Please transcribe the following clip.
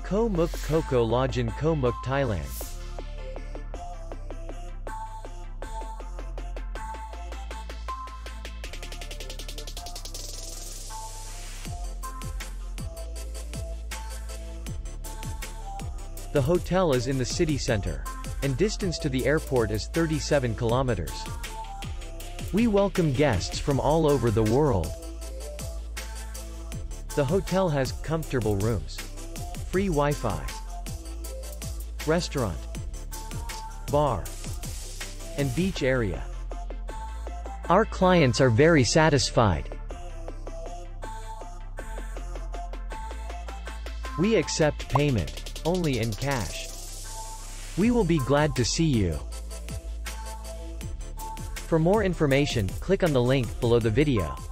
Ko Mook Coco Lodge in Ko Mook, Thailand. The hotel is in the city center, and distance to the airport is 37 kilometers. We welcome guests from all over the world. The hotel has comfortable rooms, free Wi-Fi, restaurant, bar, and beach area. Our clients are very satisfied. We accept payment only in cash. We will be glad to see you. For more information, click on the link below the video.